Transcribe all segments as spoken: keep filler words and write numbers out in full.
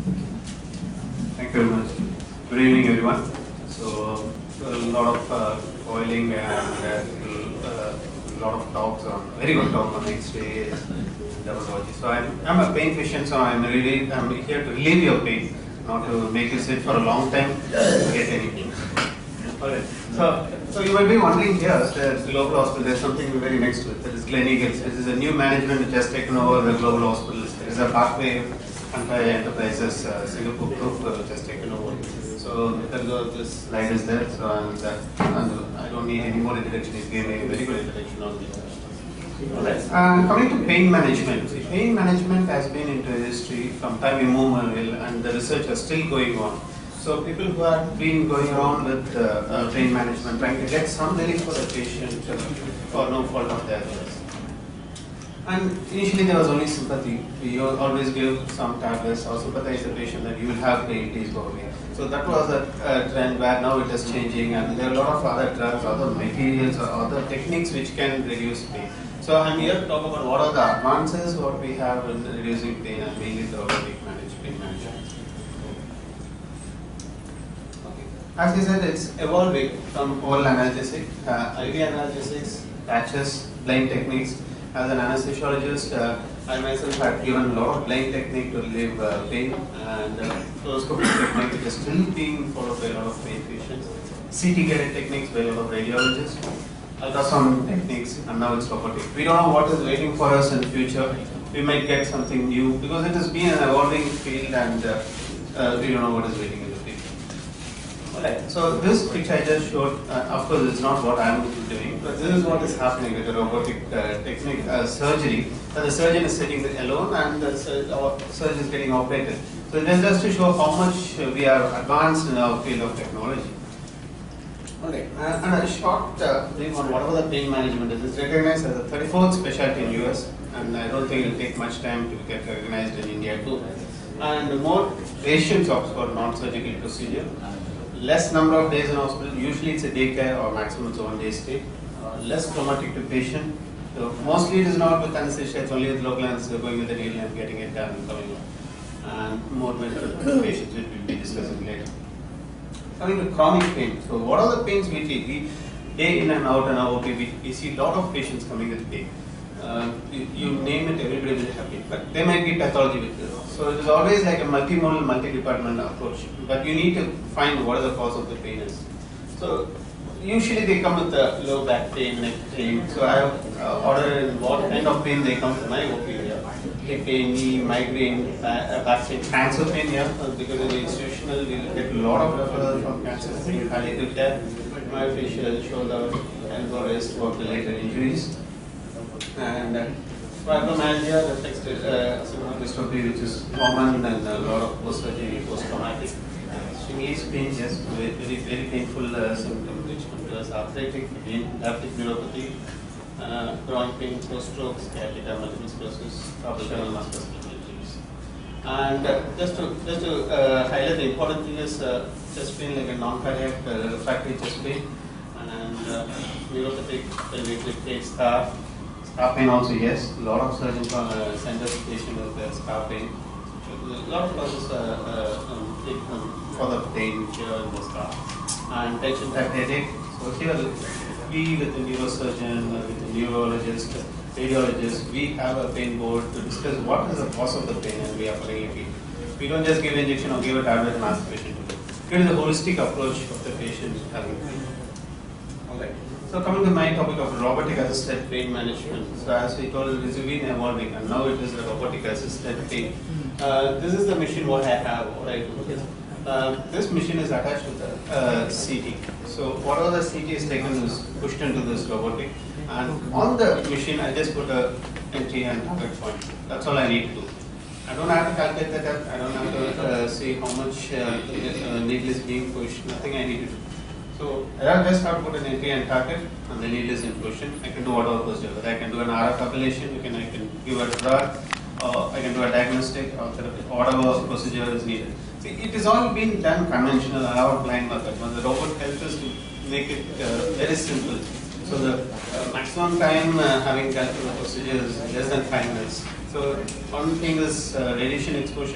Thank you very much. Good evening, everyone. So, a lot of uh, boiling and uh, a lot of talks on, very good talk on X-ray dermatology. So, I'm, I'm a pain patient, so I'm really I'm here to relieve your pain, not to make you sit for a long time to get any pain. Alright. So, so you might be wondering here, the Global Hospital, there's something very next to it. That is Gleneagles. This is a new management which has taken over the Global Hospital. There is a Parkway Enterprises uh, Singapore group uh, which has taken over. So this slide is there. So and, uh, and I don't need any more introduction. He gave me a very good introduction on the. Alright. And coming to pain management, see, pain management has been into history from time immemorial, and the research is still going on. So people who have been going around with uh, uh, pain management, trying to get some relief for the patient uh, for no fault of theirs. And initially there was only sympathy. We always give some tablets or sympathize the patient that you will have pain, please go away. So that was a, a trend where now it is changing, and there are a lot of other drugs, other materials or other techniques which can reduce pain. So I'm here to talk about what are the advances what we have in reducing pain, and mainly the orthopedic management, pain management. As I said, it's evolving from oral analgesic, uh, I V analgesics, patches, blind techniques. As an anesthesiologist, uh, I myself had given a lot of blind technique to relieve uh, pain, and uh, fluoroscopic technique which is still being followed by a lot of pain patients. C T guided techniques by a lot of radiologists, ultrasound techniques, and now it's robotic. We don't know what is waiting for us in the future. We might get something new because it has been an evolving field, and uh, uh, we don't know what is waiting in the future. Alright, so this picture I just showed, uh, of course it's not what I am doing, but this is what is happening with the robotic uh, technique uh, surgery. So the surgeon is sitting alone, and the sur our surgeon is getting operated. So this is just to show how much uh, we are advanced in our field of technology. Alright, and, and a short uh, brief on whatever the pain management is. It's recognized as the thirty-fourth specialty in U S, and I don't think it will take much time to get recognized in India too. And more patients opt for non-surgical procedure. Less number of days in hospital, usually it's a daycare or maximum it's one day stay. Uh, less traumatic to patient. So mostly it is not with anesthesia, it's only with local anesthesia, going with the needle and getting it done and coming on. And more benefit to patients, which we'll be discussing later. Coming to chronic pain. So what are the pains we take? We, day in and out and out, we, we see a lot of patients coming with pain. Uh, you, you name it, everybody will be happy. But there might be pathology with this. So it is always like a multimodal, multi-department approach. But you need to find what is the cause of the pain is. So usually they come with the low back pain, neck pain. So I have uh, ordered what kind of pain they come to my O P here. Hip pain, knee, migraine, back, back pain, cancer pain, yeah. Because in the institutional, we get a lot of referrals from cancer pain, palliative care, myofascial, shoulder, elbow, wrist, work-related injuries. And uh, fibromyalgia, reflex uh, dystrophy, which is common and a lot of post-surgery, post-traumatic. Swinging pain, yes, very, very, very painful uh, symptom, which comes to us arthritic, lactic neuropathy, uh, chronic pain, post-stroke, sciatica, multiple sclerosis, carpal tunnel musculoskeletal injuries. And uh, just to just to uh, highlight the important thing is uh, chest pain, like a non-cardiac uh, refractory chest pain, and uh, neuropathic pelvic rib scar. Scar pain also, yes. A lot of surgeons uh, send us patient with uh, scar pain. A lot of causes uh, uh, um, take, um, for the pain here in the scar. And tension type headache. So here we with the neurosurgeon, uh, with the neurologist, radiologist, we have a pain board to discuss what is the cause of the pain, and we are following it. We don't just give injection or give a tablet and ask the patient to do. It is a holistic approach of the patient having pain. Alright. So coming to my topic of robotic assisted pain management. So as we told, it has been evolving, and now it is a robotic assisted pain. Uh, this is the machine what I have, what I do. Uh, this machine is attached with a uh, C T. So whatever the C T is taken is pushed into this robotic, and on the machine I just put a entry and target point. That's all I need to do. I don't have to calculate that. I don't have to uh, see how much uh, uh, needle is being pushed. Nothing I need to do. So I just have to put an entry and target, and the needle is in position. I can do whatever procedure. I can do an R F ablation. You can I can give a drug. Uh, I can do a diagnostic or therapy, whatever procedure is needed. See, it is all being done conventional, our blind method. But the robot helps us to make it uh, very simple. So the uh, maximum time uh, having calculated procedure is less than five minutes. So one thing is uh, radiation exposure.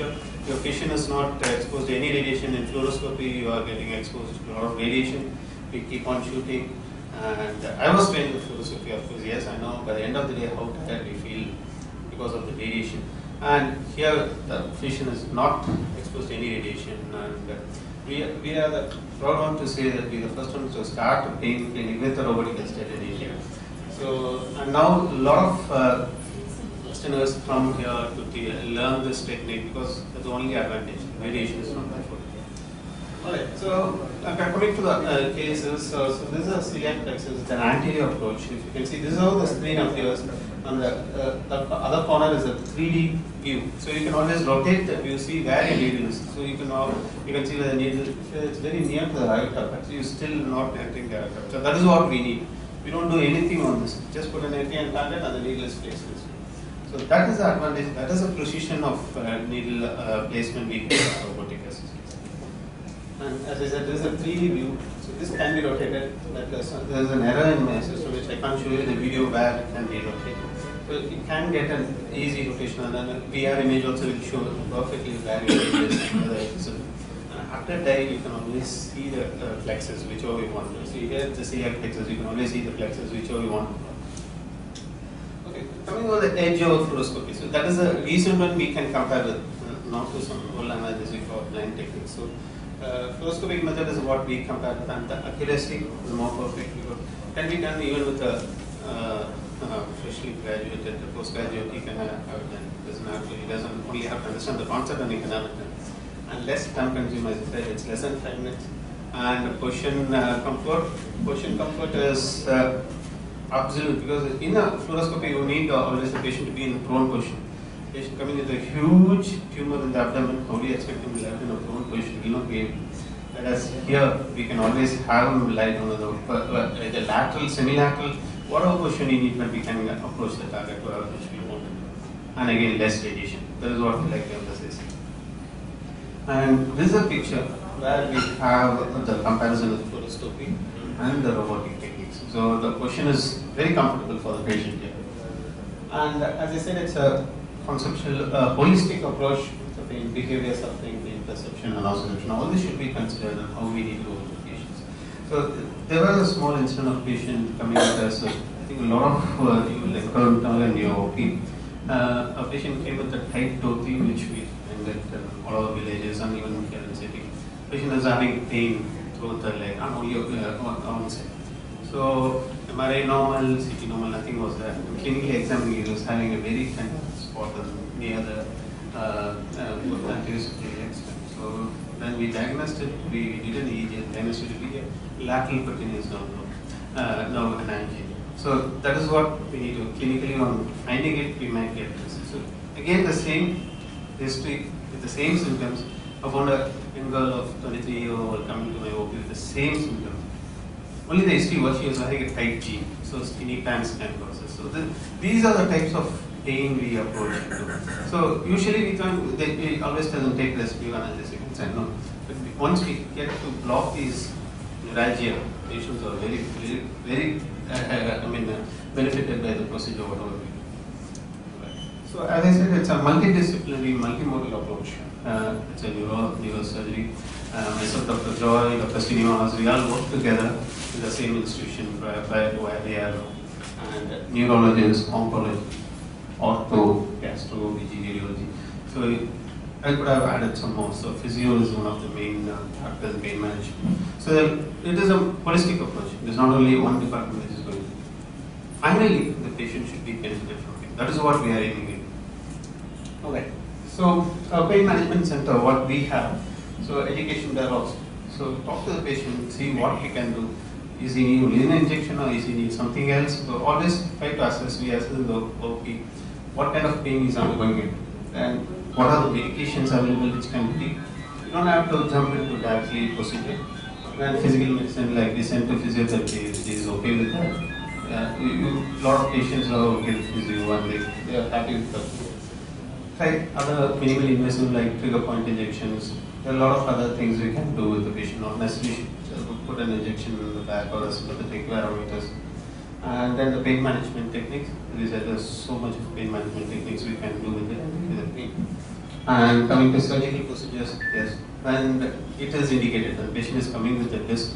your patient is not uh, exposed to any radiation. In fluoroscopy, you are getting exposed to a lot of radiation. We keep on shooting. And uh, I was trained with fluoroscopy, of course, yes, I know. By the end of the day, how tired we feel because of the radiation. And here, the patient is not exposed to any radiation. And uh, we, we are the proud one to say that we are the first ones to start a pain clinic with a robotic assisted in India. So, and now a lot of uh, Westerners come here to t- learn this technique because that's the only advantage. Radiation is not bad for it. Alright, so uh, coming to the uh, cases, so, so this is a celiac plexus, it's an anterior approach. If you can see, this is how the screen appears. On the, uh, the other corner is a three D view. So you can always rotate the view, see where your needle is. So you can all, you can see where the needle is very near to the aorta, so you're still not entering the aorta. So that is what we need. We don't do anything on this. Just put an A P N target and the needle is placed this way. So that is the advantage, that is the precision of uh, needle uh, placement we get with robotic assist. And as I said, there is a three D view, so this can be rotated. But there is an error in my system which I can't show you the video where it can be rotated. So you can get an easy rotation, and then a V R image also will show perfectly where your needle is. So after die, you can always see the uh, plexus, whichever you want. So here the celiac plexus, you can always see the plexus, whichever you want. Okay, coming on the edge of fluoroscopy. So that is the reason when we can compare with, uh, not to some old analysis or blind techniques. So uh, fluoroscopic method is what we compare with, and the accuracy is more perfect. Because can be done even with a uh, uh, freshly graduated, postgraduate, he can have it done. Doesn't have to, he doesn't only have to understand the concept and he can have it done. And less time consuming, as I said, it's less than five minutes. And position uh, comfort, position comfort is uh, absolute, because in a fluoroscopy you need uh, always the patient to be in a prone position. Patient coming with a huge tumor in the abdomen, how do you expect him to lie in a prone position? He will not be able. Whereas here we can always have him lie down on the, uh, the lateral, semilateral, whatever position you need, but we can approach the target wherever we want. And again, less radiation. That is what we like to emphasize. And this is a picture where we have the comparison of fluoroscopy and the robotic techniques. So the question is very comfortable for the patient here. And as I said, it's a conceptual, uh, holistic approach to pain, behavior suffering, pain perception, and observation. All this should be considered and how we need to work with patients. So there was a small incident of patient coming with us. So I think a lot of uh, you will encounter in your O P. Uh, a patient came with a tight toe thing, which we find at uh, all our villages and even here in the city. Patient is having pain throughout the leg and only uh, on, on side. So M R I normal, C T normal, nothing was there. Clinically examining, he was having a very tiny spot near the uh, uh, anterior superior extent. So when we diagnosed it, we did an E E G and diagnosed it to be a lateral cutaneous nerve uh, nerve analogy. So that is what we need to clinically on finding it, we might get this. So again, the same history with the same symptoms. I found a young girl of twenty-three year old coming to my O P with the same symptoms. Only the history was she was having a tight jean, so skinny pants kind of process. So the, these are the types of pain we approach into. So usually we can, they, we always doesn't take rescue analysis and say no. But once we get to block these neuralgia, patients are very, very, very, uh, I mean, uh, benefited by the procedure whatever we do. So as I said, it's a multidisciplinary, multimodal approach. Uh, it's a neuro, neurosurgery. Uh, myself, Doctor Joy, Doctor Srinivas, we all work together in the same institution prior, prior to I D R, and uh, neurologists, oncology, ortho, gastro, V G, radiology. So I could have added some more. So physio is one of the main uh, factors in pain management. So it is a holistic approach. It is not only one department which is going to. Finally, the patient should be benefited from it. That is what we are aiming at. Okay. So uh, pain management center, what we have. So education there also. So talk to the patient, see what he can do. Is he need only an injection or is he need something else? So always try to assess, we assess the O P, what kind of pain is undergoing and what are the medications available which can be taken. You don't have to jump into directly procedure. And physical medicine, like we send to physiotherapy, which is okay with that. A lot of patients are get physio and they, they are happy with that. Try other minimally invasive like trigger point injections. There are a lot of other things we can do with the patient, not necessarily put an injection in the back or a sympathetic parameters. And then the pain management techniques. There is so much of pain management techniques we can do with the, with the pain. And coming to surgical procedures, yes, when it is indicated, the patient is coming with a disc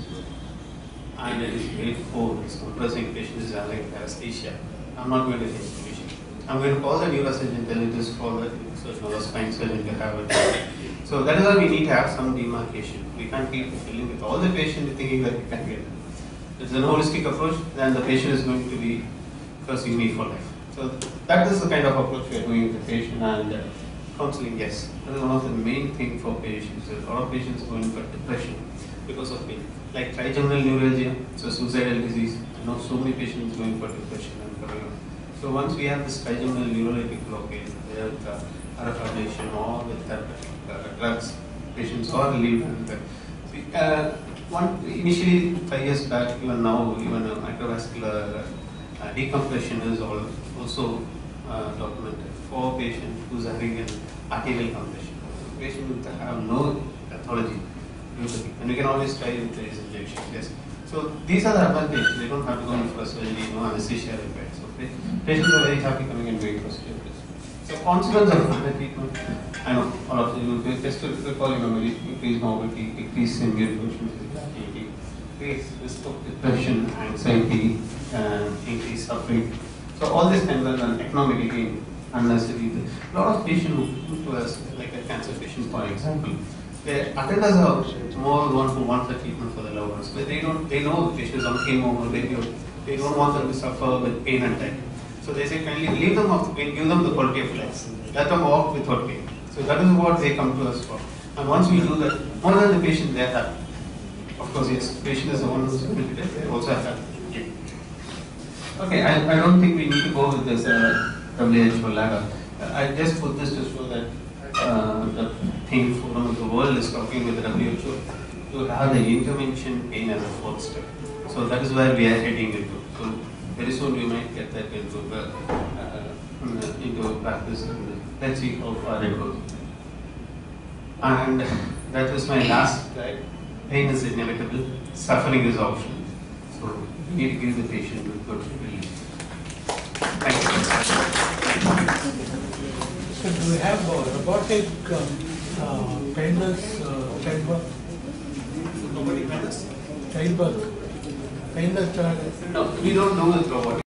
and it is grade four, it's compressing, patient is having anesthesia. I'm not going to take the patient. I'm going to call the neurosurgeon, tell it is for the surgeon or the spine surgeon to have it. So that is why we need to have some demarcation. We can't keep dealing with all the patient thinking that we can get it. It's a holistic approach, then the patient is going to be cursing me for life. So that is the kind of approach we are doing with the patient. And uh, counseling, yes, that is one of the main things for patients. A lot of patients going for depression because of pain. Like trigeminal neuralgia, it's a suicidal disease. I know so many patients going for depression and coming on. So once we have this trigeminal neurologic blockade, with uh, R F ablation or with uh, uh, drugs, patients are relieved. And uh, uh, one initially five years back, even now, even uh, microvascular uh, decompression is all, also uh, documented for patient who's having an arterial compression. The patient will have no pathology, and we can always try with these injections. Yes. So these are the advantages. They don't have to go in for surgery, no anesthesia required. So patients are very happy coming and doing procedures. So consequence of the treatment, I know all of you will just to recall your memory, increase mobility, decrease in motion physicality, increase risk of depression, anxiety, and increase suffering. So all this can be done economically unnecessary. A lot of patients who come to us, like a cancer patient for example, they attend us out more the one who wants the treatment for the loved ones, but they don't. They know the patient is on chemo or radio. They don't want them to suffer with pain and time. So they say, kindly leave them off pain, give them the quality of life. Let them walk without pain. So that is what they come to us for. And once we do that, more than the patient, they are happy. Of course, yes, the patient is the one who is benefited. They also have happy. Okay, I, I don't think we need to go with this uh, W H O ladder. Uh, I just put this to show that uh, the thing forum of the world is talking with the W H O to have the intervention pain as a fourth step. So that is where we are heading into. So very soon we might get that into uh, uh, into practice, and let's see how far it goes. And that was my last slide. Pain is inevitable, suffering is optional. So we need to give the patient a good relief. Thank you. So do we have uh, robotic um, uh, painless uh, childbirth? Nobody can us. Childbirth. Painless child. No, we don't do with robotic.